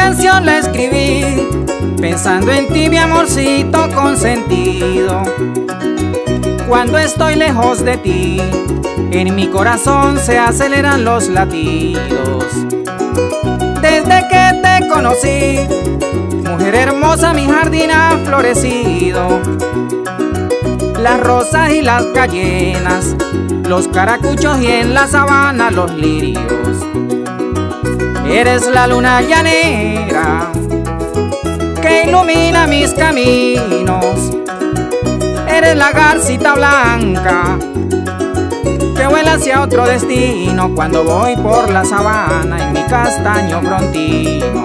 canción la escribí pensando en ti, mi amorcito consentido. Cuando estoy lejos de ti, en mi corazón se aceleran los latidos. Desde que te conocí, mujer hermosa, mi jardín ha florecido. Las rosas y las cayenas, los caracuchos y en la sabana los lirios. Eres la luna llanera que ilumina mis caminos. Eres la garcita blanca que vuela hacia otro destino cuando voy por la sabana en mi castaño frontino.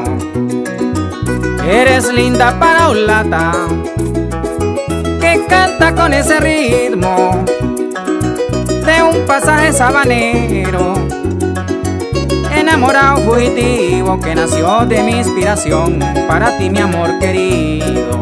Eres linda paraulata que canta con ese ritmo de un pasaje sabanero, enamorado fugitivo que nació de mi inspiración para ti, mi amor querido.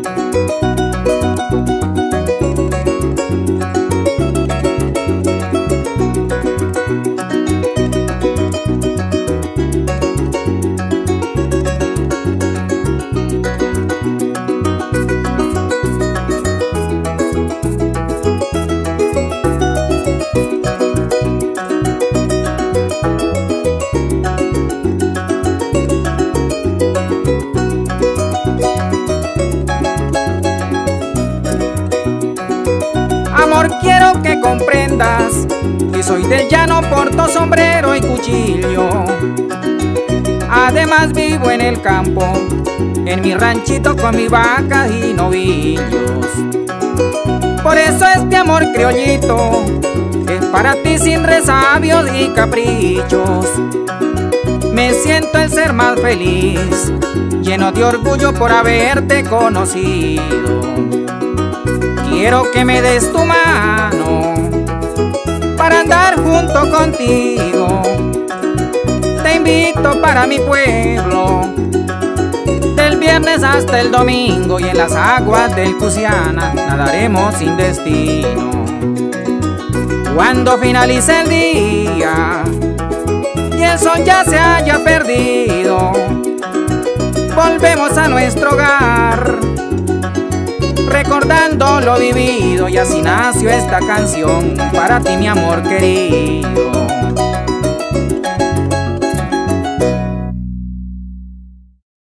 Amor, quiero que comprendas que soy del llano, porto sombrero y cuchillo. Además vivo en el campo, en mi ranchito con mis vacas y novillos. Por eso este amor criollito es para ti sin resabios y caprichos. Me siento el ser más feliz, lleno de orgullo por haberte conocido. Quiero que me des tu mano para andar junto contigo. Te invito para mi pueblo, del viernes hasta el domingo, y en las aguas del Cusiana nadaremos sin destino. Cuando finalice el día y el sol ya se haya perdido, volvemos a nuestro hogar, recordando lo vivido, y así nació esta canción para ti, mi amor querido.